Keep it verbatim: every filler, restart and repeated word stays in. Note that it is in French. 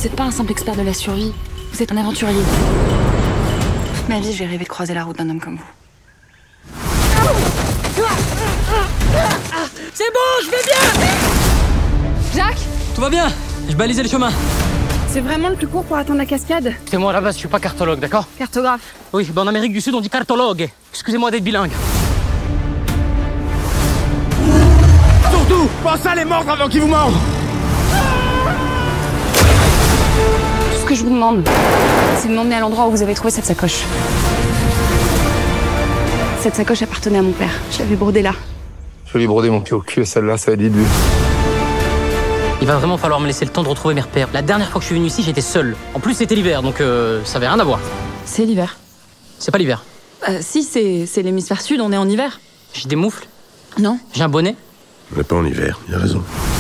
Vous êtes pas un simple expert de la survie, vous êtes un aventurier. Toute ma vie, j'ai rêvé de croiser la route d'un homme comme vous. C'est bon, je vais bien! Jacques! Tout va bien, je balisais le chemin. C'est vraiment le plus court pour atteindre la cascade? C'est moi à la base, je suis pas cartologue, d'accord? Cartographe. Oui, ben en Amérique du Sud, on dit cartologue. Excusez-moi d'être bilingue. Surtout, pensez à les mordre avant qu'ils vous mordent. Tout ce que je vous demande, c'est de m'emmener à l'endroit où vous avez trouvé cette sacoche. Cette sacoche appartenait à mon père. Je l'avais brodée là. Je vais lui broder mon pied au cul et celle-là, ça va être début. Il va vraiment falloir me laisser le temps de retrouver mes repères. La dernière fois que je suis venu ici, j'étais seul. En plus, c'était l'hiver, donc euh, ça avait rien à voir. C'est l'hiver. C'est pas l'hiver. Euh, si, c'est c'est l'hémisphère sud, on est en hiver. J'ai des moufles, Non? j'ai un bonnet. On n'est pas en hiver, il a raison.